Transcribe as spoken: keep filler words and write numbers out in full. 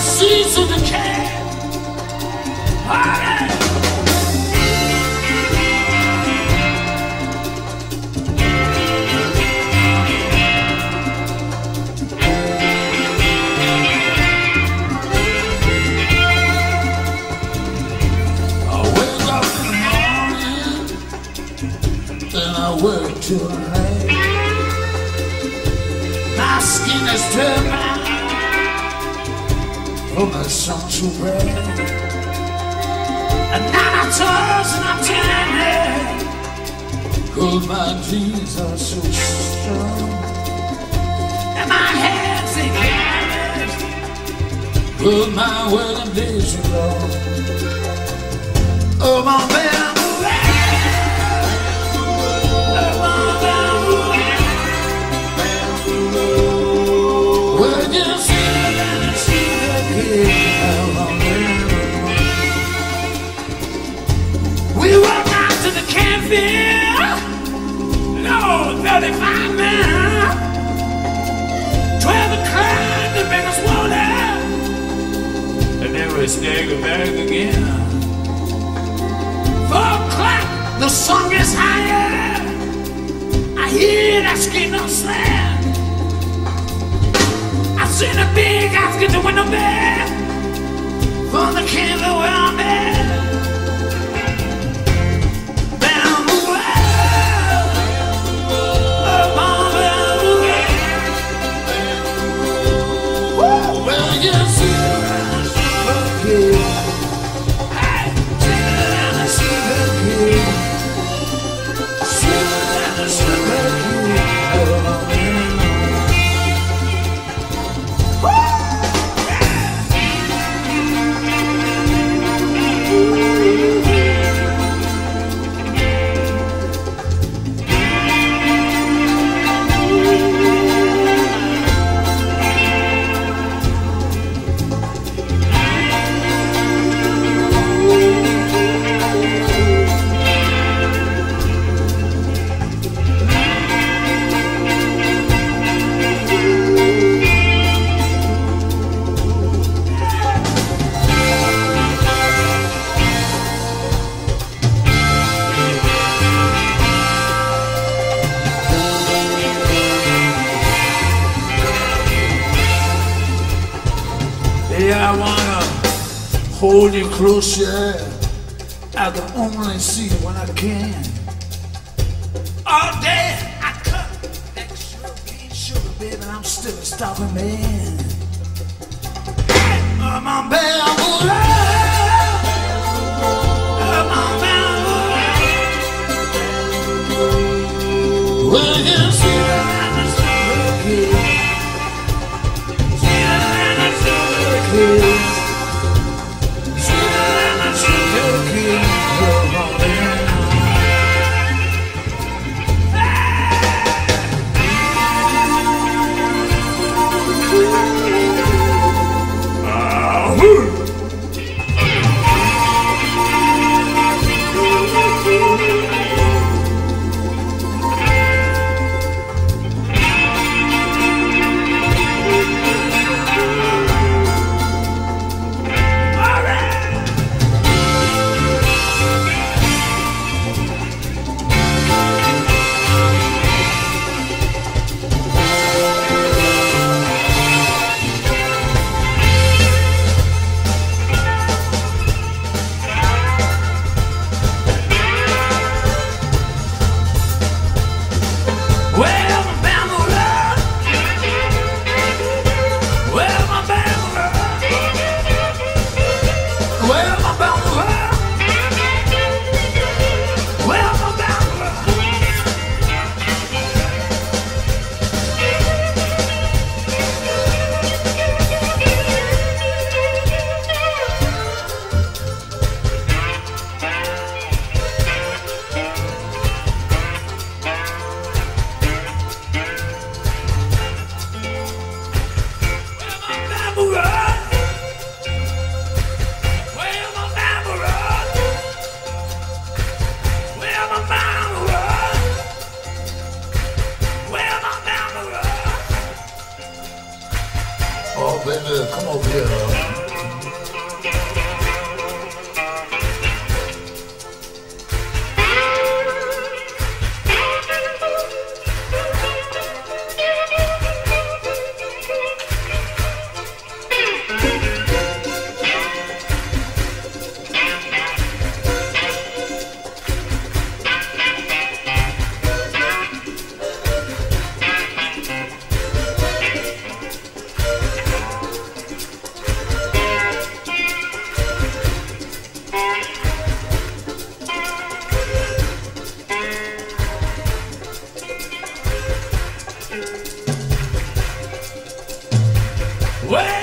seeds of decay. Alright. Work too late. My skin is turned round from the sun to red. And now I toss and I'm turning, 'cause my dreams are so strong. And my head's in carriage, 'cause my wedding days are long. Oh my baby, we walk out to the campfire, no, thirty-five men, twelve o'clock, the biggest water, and then we stagger back again. Four o'clock, the sun gets higher, I hear that skin on slam. I seen a big house get the window back from the candle where I'm at. hold you closer, I can only see when I can. All day I cut that sugar cane sugar, baby, and I'm still a stopping man. I'm on bamboo love, I'm on bamboo love. Well, you see that I'm a sugar kid, see that I'm a sugar kid. on, baby. Come over here. Well,